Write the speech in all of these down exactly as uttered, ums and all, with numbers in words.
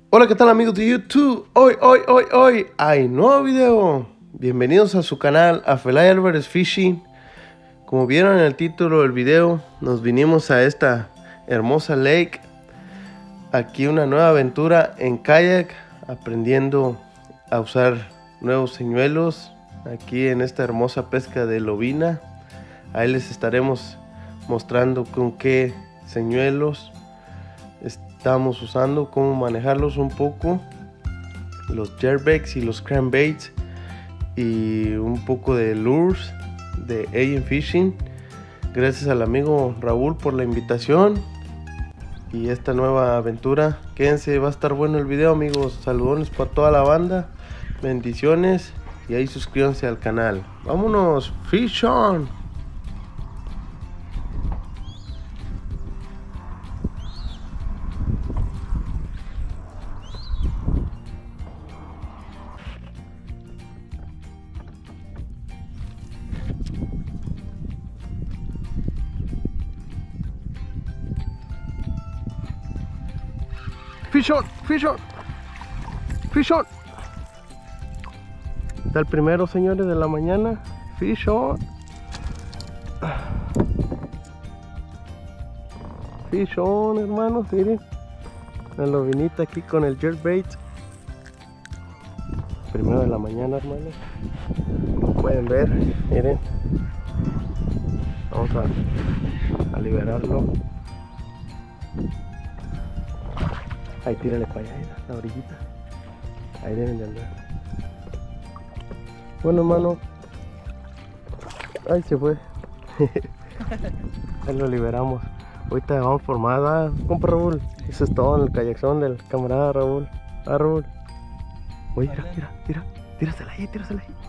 Hola, ¿qué tal amigos de YouTube? Hoy, hoy, hoy, hoy hay nuevo video. Bienvenidos a su canal Afelay Alvarez Fishing. Como vieron en el título del video, nos vinimos a esta hermosa lake. Aquí una nueva aventura en kayak, aprendiendo a usar nuevos señuelos. Aquí en esta hermosa pesca de lobina. Ahí les estaremos mostrando con qué señuelos estamos usando, cómo manejarlos un poco, los jerkbaits y los crankbaits, y un poco de lures de A M Fishing. Gracias al amigo Raúl por la invitación y esta nueva aventura. Quédense, va a estar bueno el video, amigos. Saludones para toda la banda, bendiciones, y ahí suscríbanse al canal. Vámonos, fish on. Fish on, fish on, fish on. Está el primero, señores, de la mañana. Fish on. Fish on, hermanos, miren. La lobinita aquí con el jerkbait. Primero de la mañana, hermanos. Como pueden ver, miren. Vamos a, a liberarlo. Ahí tírale para allá, mira, la orillita. Ahí deben de andar. Bueno, hermano. Ahí se fue. Ahí lo liberamos. Ahorita vamos por más, ¿verdad? Compra Raúl. Eso es todo en el kayakzón del camarada Raúl. Ah, Raúl. Oye, mira, mira, mira. Tírasela ahí, tírasela ahí.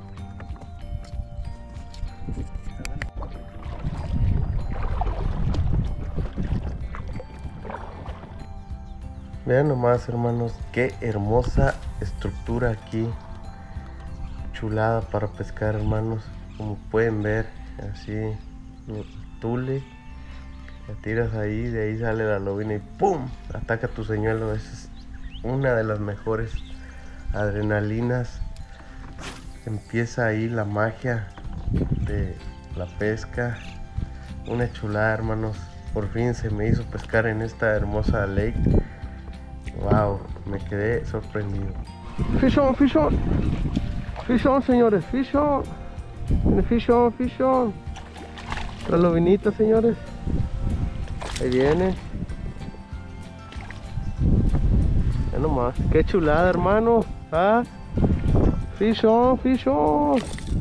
Vean nomás, hermanos, qué hermosa estructura aquí. Chulada para pescar, hermanos. Como pueden ver, así, tule. La tiras ahí, de ahí sale la lobina y ¡pum! Ataca tu señuelo. Esa es una de las mejores adrenalinas. Empieza ahí la magia de la pesca. Una chulada, hermanos. Por fin se me hizo pescar en esta hermosa lake. Wow, me quedé sorprendido. Fish on, fish on. Fish on, señores, fish on. Fish on, fish on. La lobinita, señores. Ahí viene. Ya nomás. Qué chulada, hermano. ¿Ah? Fish on, fish on.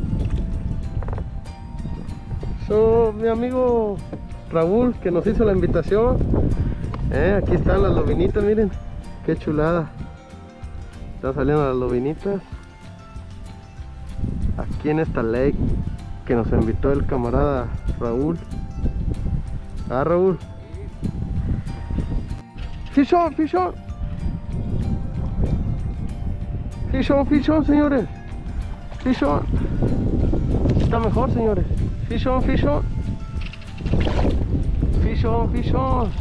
So, mi amigo Raúl, que nos hizo la invitación. Eh, aquí están las lobinitas, miren. Qué chulada. Están saliendo las lobinitas. Aquí en esta lake que nos invitó el camarada Raúl. Ah, Raúl. Fish on, fish on. Fish on, fish on, señores. Fish on. Está mejor, señores. Fish on, fish on. Fish on, fish on.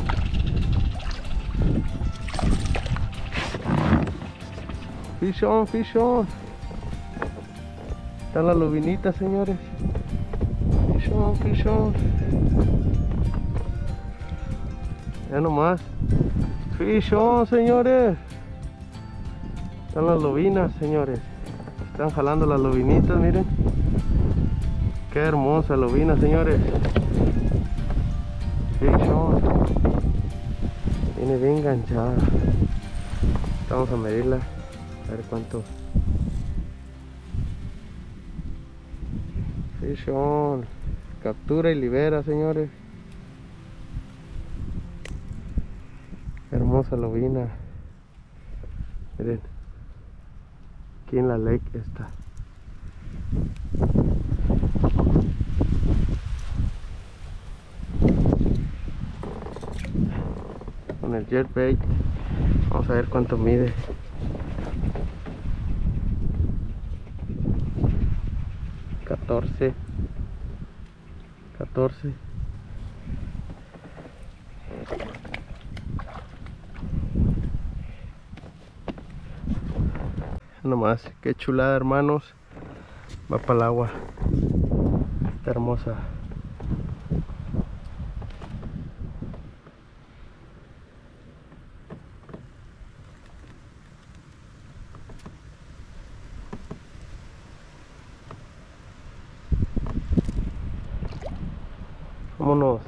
Fish on, fish on. Están las lobinitas, señores. Fish on, fish on. Ya nomás. Fish on, señores. Están las lobinas, señores. Están jalando las lobinitas, miren. Qué hermosa lobina, señores. Fish on. Viene bien enganchada. Vamos a medirla. A ver cuánto. Fish on. Captura y libera, señores. Hermosa lobina. Miren. Aquí en la lake está. Con el jerkbait. Vamos a ver cuánto mide. catorce. catorce. nomás, qué chulada, hermanos. Va para el agua. Está hermosa. Vámonos.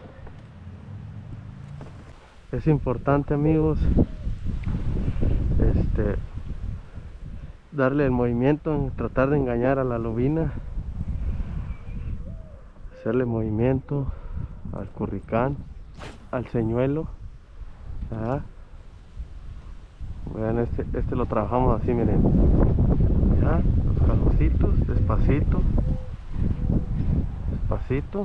Es importante, amigos, este darle el movimiento, tratar de engañar a la lubina, hacerle movimiento al curricán, al señuelo. ¿Ah? Vean, este, este lo trabajamos así, miren. Ya, los jalocitos, despacito, despacito.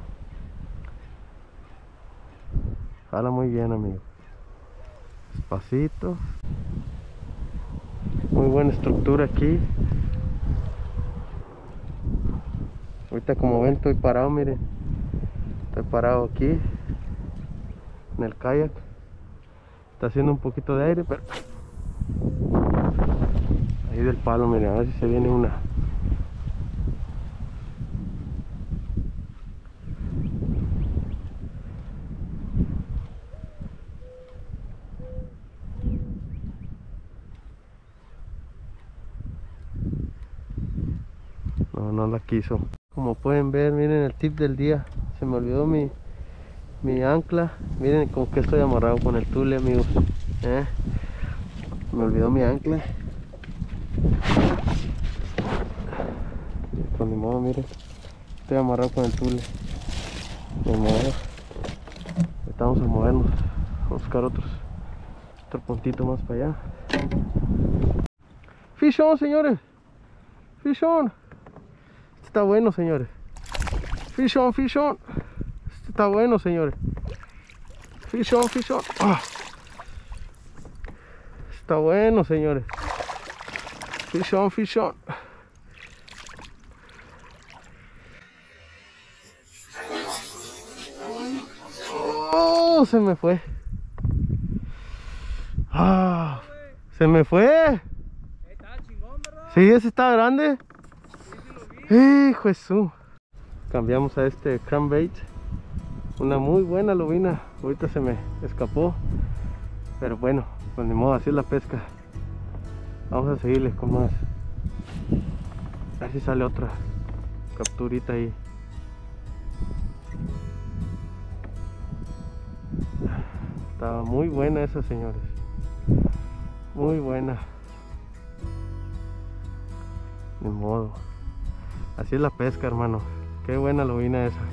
Jala muy bien, amigo. Despacito. Muy buena estructura aquí. Ahorita, como ven, estoy parado, miren. Estoy parado aquí en el kayak. Está haciendo un poquito de aire, pero ahí del palo, miren, a ver si se viene una. No, no la quiso. Como pueden ver, miren el tip del día. Se me olvidó mi, mi ancla. Miren con que estoy amarrado con el tule, amigos. ¿Eh? Me olvidó mi ancla. Pues ni modo, miren. Estoy amarrado con el tule. Ni modo. Vamos a movernos. Vamos a buscar otros. Otro puntito más para allá. Fish on, señores. Fish on. Está bueno, señores. Fish on, fish on. Está bueno, señores. Fish on, fish on. Ah. Está bueno, señores. Fish on, fish on. Oh, se me fue. Ah, se me fue. Sí, ese está grande. Hijo de su. Cambiamos a este crankbait. Una muy buena lubina. Ahorita se me escapó. Pero bueno, pues ni modo, así es la pesca. Vamos a seguirle con más. A ver si sale otra capturita ahí. Estaba muy buena esa, señores. Muy buena. Ni modo. Así es la pesca, hermano. Qué buena lubina esa.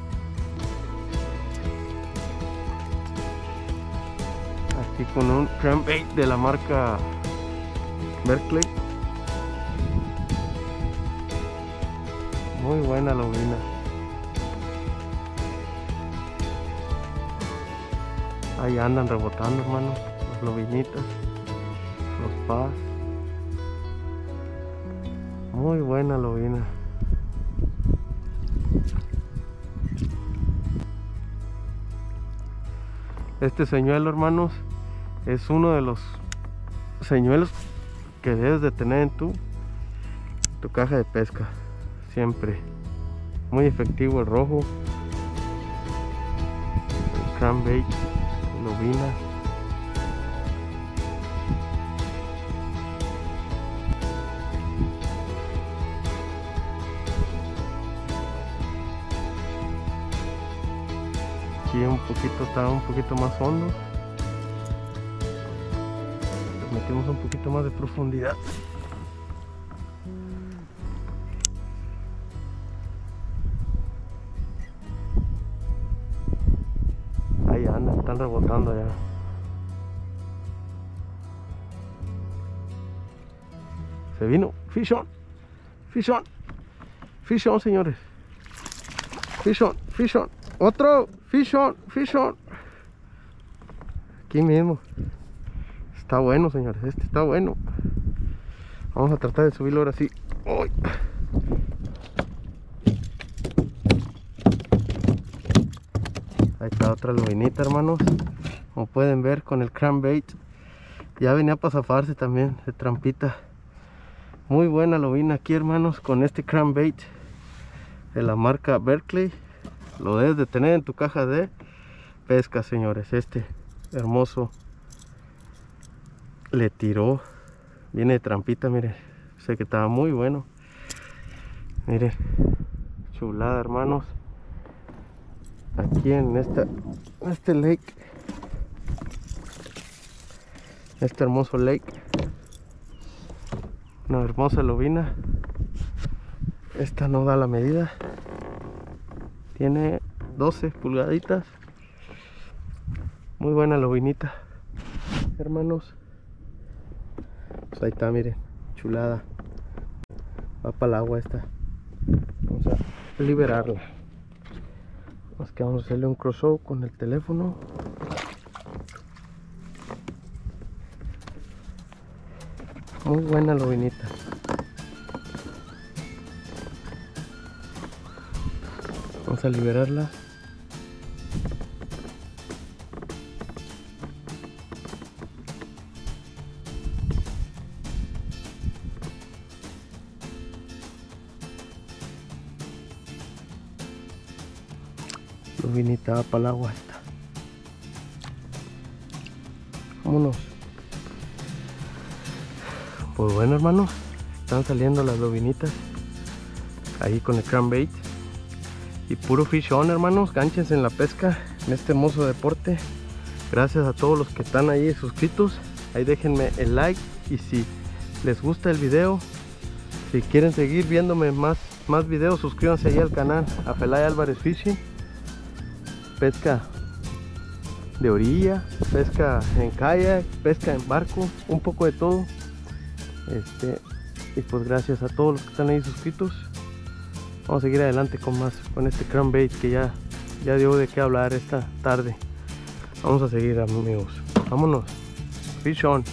Aquí con un crankbait de la marca Berkley. Muy buena lubina. Ahí andan rebotando, hermano. Las lubinitas, los paz. Muy buena lubina. Este señuelo, hermanos, es uno de los señuelos que debes de tener en tu, tu caja de pesca. Siempre. Muy efectivo el rojo. El crankbait, lubina. Aquí un poquito, está un poquito más hondo. Le metimos un poquito más de profundidad. Ahí andan, están rebotando ya. Se vino, fish on, fish on, fish on, señores. Fish on, fish on. Otro, fish on, fish on. Aquí mismo. Está bueno, señores, este está bueno. Vamos a tratar de subirlo ahora sí. ¡Uy! Ahí está otra lubinita, hermanos. Como pueden ver, con el crankbait. Ya venía para zafarse también de trampita. Muy buena lobina aquí, hermanos, con este crankbait de la marca Berkley. Lo debes de tener en tu caja de pesca, señores. Este hermoso le tiró, viene de trampita, miren. Sé que estaba muy bueno. Miren, chulada, hermanos. Aquí en esta, este lake, este hermoso lake, una hermosa lobina. Esta no da la medida, tiene doce pulgaditas. Muy buena lobinita, hermanos. Pues ahí está, miren, chulada. Va para el agua esta. Vamos a liberarla. Más que vamos a hacerle un crossover con el teléfono. Muy buena lobinita. Vamos a liberarla. Lobinita va para el agua esta. Vámonos. Pues bueno, hermanos, están saliendo las lobinitas ahí con el crankbait. Y puro fish on, hermanos. Gánchense en la pesca, en este hermoso deporte. Gracias a todos los que están ahí suscritos. Ahí déjenme el like. Y si les gusta el video, si quieren seguir viéndome más, más videos, suscríbanse ahí al canal Afelay Alvarez Fishing. Pesca de orilla, pesca en kayak, pesca en barco, un poco de todo. Este, y pues gracias a todos los que están ahí suscritos. Vamos a seguir adelante con más, con este crankbait que ya, ya dio de qué hablar esta tarde. Vamos a seguir, amigos. Vámonos. Fish on.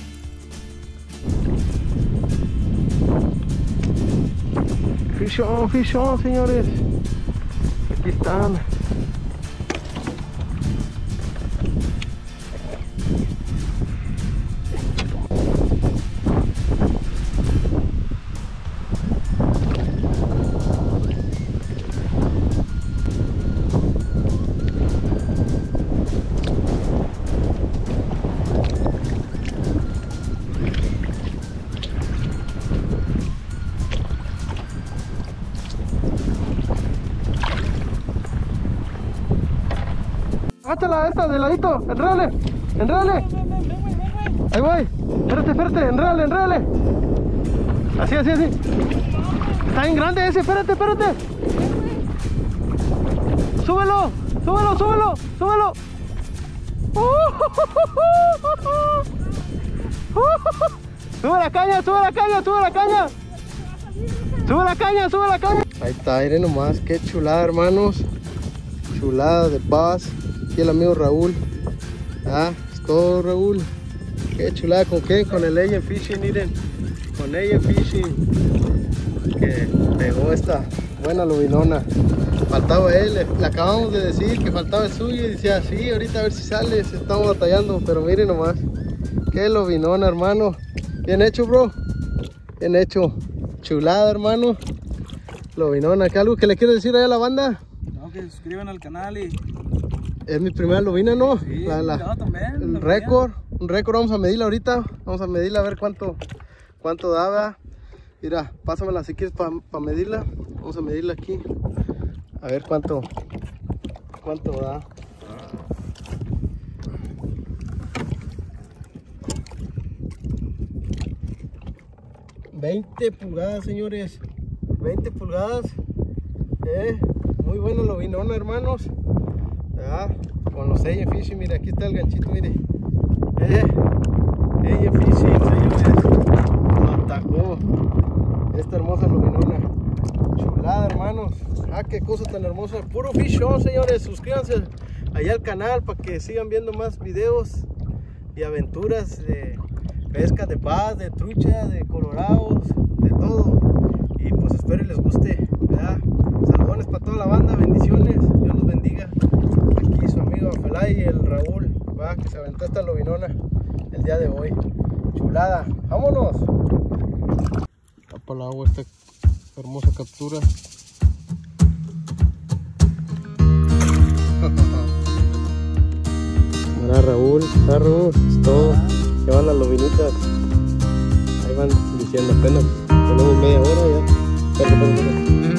Fish on, fish on, señores. Aquí están. Háchala esta de ladito, enrédale, enrédale. Ahí voy, espérate, espérate, enrédale, enrédale. Así, así, así. Está bien grande ese, espérate, espérate. Súbelo, súbelo, súbelo, súbelo. Sube la caña, sube la caña, sube la caña. Sube la caña, sube la caña. Ahí está, miren nomás, qué chulada, hermanos. Chulada de bass. Aquí el amigo Raúl. Ah, es todo, Raúl. Qué chulada, ¿con qué? Con el A M Fishing, miren. Con A M Fishing. Que pegó esta buena lobinona. Faltaba él, le, le acabamos de decir que faltaba el suyo. Y decía, sí, ahorita a ver si sale. Se estamos batallando, pero miren nomás. Qué lobinona, hermano. Bien hecho, bro. Bien hecho. Chulada, hermano. Lobinona. ¿Qué algo que le quiero decir ahí a la banda? No, que se suscriban al canal y... Es mi primera lobina, ¿no? Sí, la, la, yo también. el récord, un récord, vamos a medirla ahorita. Vamos a medirla a ver cuánto, cuánto daba. Mira, pásamela si quieres para pa medirla. Vamos a medirla aquí. A ver cuánto, cuánto da. veinte pulgadas, señores. veinte pulgadas. Eh, muy buena lobinona, hermanos. Ah, con los A M Fishing, mire, aquí está el ganchito, mire. Eh, A M Fishing, señores. Lo atacó esta hermosa lobinona. Chulada, hermanos. Ah, qué cosa tan hermosa. Puro fish on, señores. Suscríbanse allá al canal para que sigan viendo más videos y aventuras de pesca de bass, de trucha, de colorados, de todo. Y pues espero les guste, ¿verdad? Saludones para toda la banda, bendiciones, Dios los bendiga. Aquí su amigo Afelay y el Raúl, ¿va? Que se aventó esta lobinona el día de hoy. Chulada, vámonos. para el agua esta hermosa captura. Mira Raúl, ah, Raúl, es todo. Ya van las lobinitas. Ahí van diciendo apenas. Tenemos media hora ya. Pero, pero, pero.